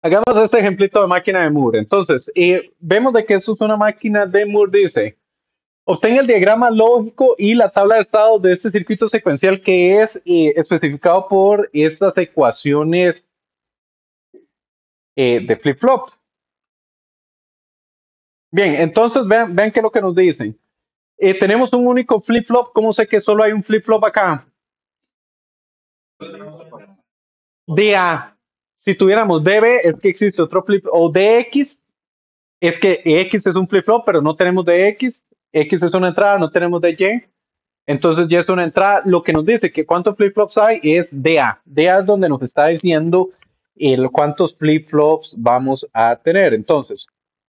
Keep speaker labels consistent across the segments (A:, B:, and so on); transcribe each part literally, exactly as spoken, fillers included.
A: Hagamos este ejemplito de máquina de Moore. Entonces, eh, vemos de que eso es una máquina de Moore. Dice, obtenga el diagrama lógico y la tabla de estados de este circuito secuencial que es eh, especificado por estas ecuaciones eh, de flip-flop. Bien, entonces vean, vean qué es lo que nos dicen. Eh, tenemos un único flip-flop. ¿Cómo sé que solo hay un flip-flop acá? D A. Si tuviéramos D B, es que existe otro flip, o D X, es que X es un flip-flop, pero no tenemos de X. X es una entrada, no tenemos de Y. Entonces ya es una entrada. Lo que nos dice que cuántos flip-flops hay es D A. D A es donde nos está diciendo el cuántos flip-flops vamos a tener. Entonces,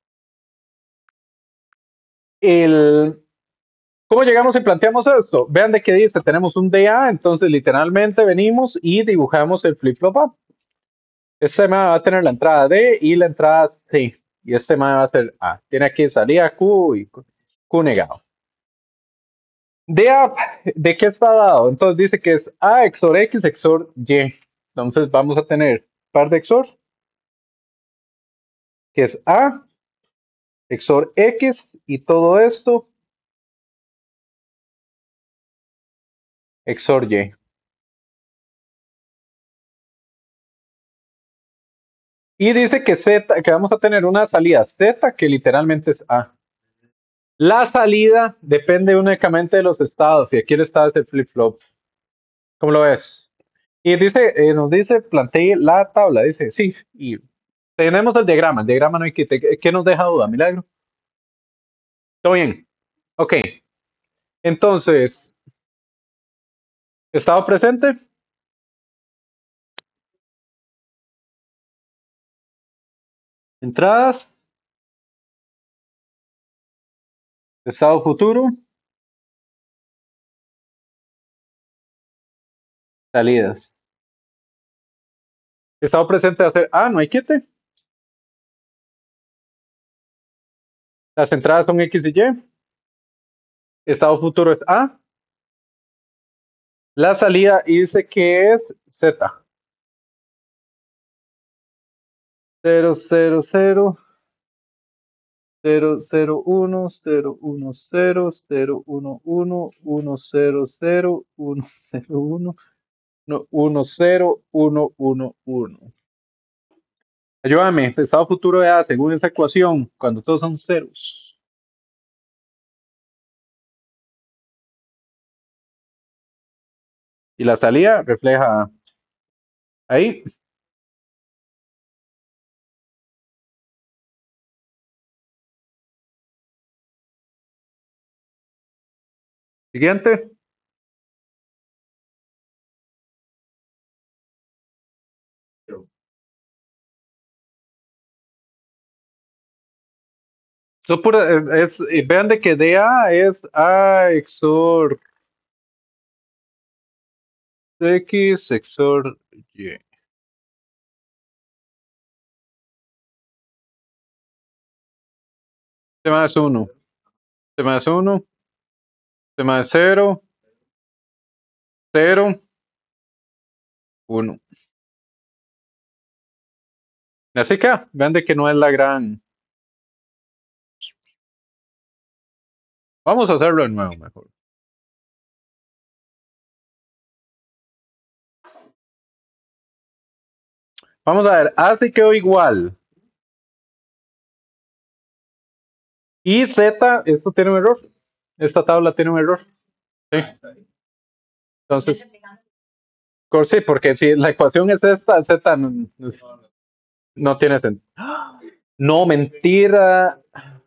A: el, ¿cómo llegamos y planteamos esto? Vean de qué dice, tenemos un D A, entonces literalmente venimos y dibujamos el flip-flop A. Este va a tener la entrada D y la entrada C. Y este va a ser A. Tiene aquí salida Q y Q, Q negado. D A, ¿de qué está dado? Entonces dice que es A X O R X X O R Y. Entonces vamos a tener par de X O R, que es A, X O R X, y todo esto X O R Y. Y dice que Z, que vamos a tener una salida Z, que literalmente es A. La salida depende únicamente de los estados, y aquí el estado es el flip-flop. ¿Cómo lo ves? Y dice, eh, nos dice, plantee la tabla, dice, sí, y tenemos el diagrama, el diagrama no hay que, ¿qué nos deja duda, Milagro? ¿Todo bien? Ok, entonces, estado presente, entradas, estado futuro, salidas. Estado presente va a ser, ah, no hay quite. Las entradas son X y Y. Estado futuro es A. La salida dice que es Z. cero, cero, cero, cero, cero, uno, cero, uno, cero, cero, uno, uno, uno, cero, cero, uno, cero, uno, uno, cero, uno, uno, uno. Ayúdame, estado futuro de A, según esta ecuación, cuando todos son ceros. Y la salida refleja ahí. Siguiente. So, pura, es, es, vean de que D A es A X O R X X O R Y. T más uno. T más uno. T más cero. cero. uno. Así que vean de que no es la gran. Vamos a hacerlo de nuevo mejor. Vamos a ver, A se quedó igual. Y Z, esto tiene un error. Esta tabla tiene un error. Sí. Entonces, sí, porque si la ecuación es esta, Z no, no tiene sentido. No, mentira.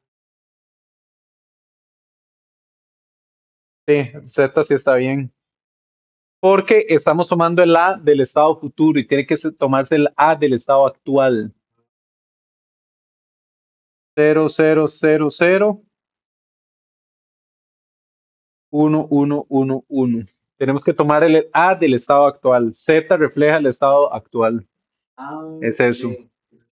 A: Sí, Z sí está bien. Porque estamos tomando el A del estado futuro y tiene que tomarse el A del estado actual. cero, cero, cero, cero. uno, uno, uno, uno. Tenemos que tomar el A del estado actual. Z refleja el estado actual. Ah, es eso. Sí.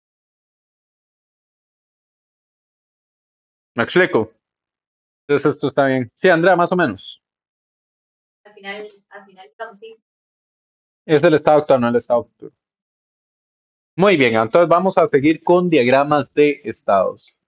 A: ¿Me explico? Entonces esto está bien. Sí, Andrea, más o menos. Al final, al final estamos sí. Es el estado actual, no el estado futuro. Muy bien, entonces vamos a seguir con diagramas de estados.